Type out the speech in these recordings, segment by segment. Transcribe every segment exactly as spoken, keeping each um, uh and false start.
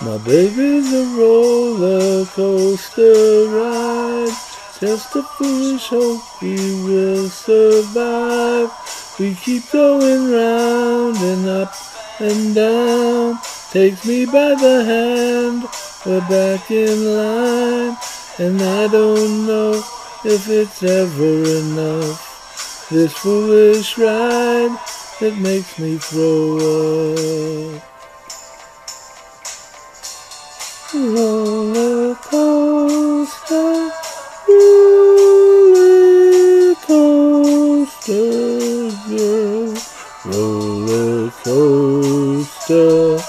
My baby's a roller coaster ride, just a foolish hope we will survive. We keep going round and up and down, takes me by the hand, we're back in line, and I don't know if it's ever enough, this foolish ride that makes me throw up. Roller coaster, roller coaster girl, roller coaster,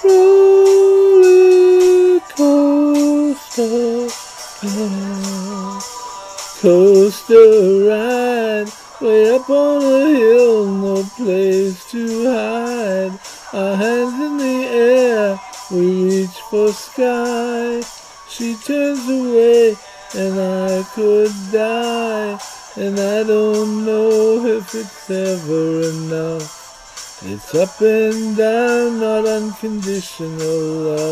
roller coaster girl. Coaster ride, way up on a hill, no place to hide. Our hands in the air, we reach for sky. She turns away and I could die, and I don't know if it's ever enough. It's up and down, not unconditional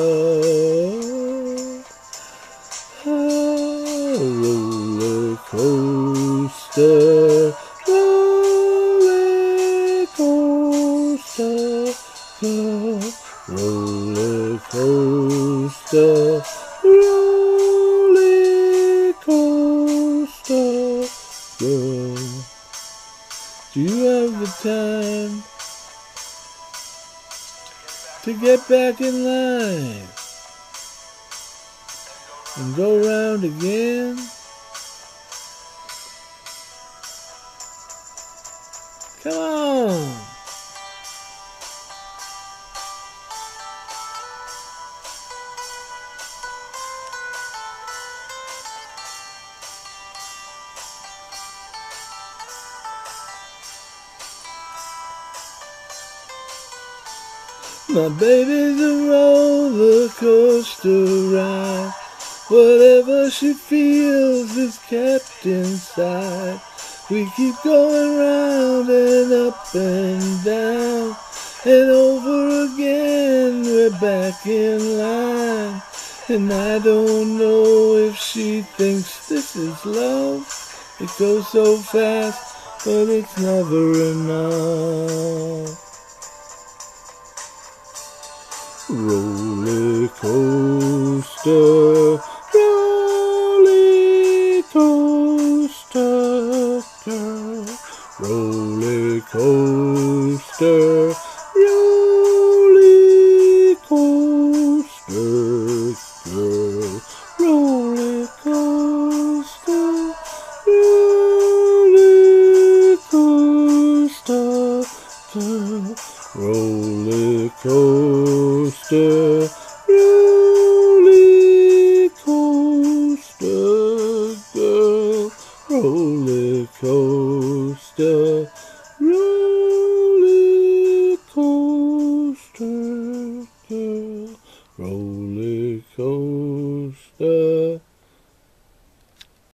love. Oh, roller coaster, roller coaster girl, roller coaster, roller coaster girl. Do you have the time to get back in line and go round again? Come on! My baby's a roller coaster ride. Whatever she feels is kept inside. We keep going round and up and down, and over again we're back in line. And I don't know if she thinks this is love. It goes so fast, but it's never enough. Roller coaster, roller coaster girl, roller coaster, roller coaster girl, roller coaster, roller coaster girl, roller coaster, roller coaster girl, roller coaster.